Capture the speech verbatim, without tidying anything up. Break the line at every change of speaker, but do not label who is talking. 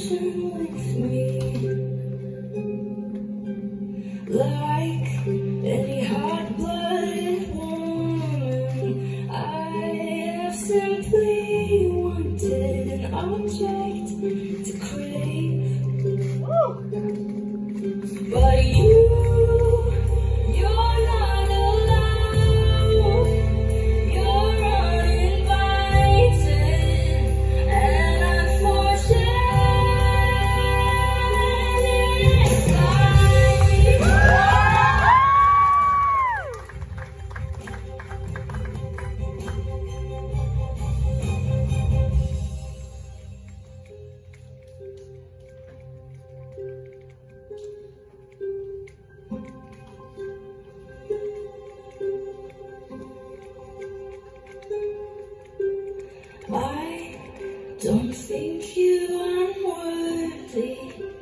passion with me. Like any hot-blooded woman, I have simply wanted an object to crave. But you, you're not allowed. You're uninvited, and unfortunately, I don't think you unworthy.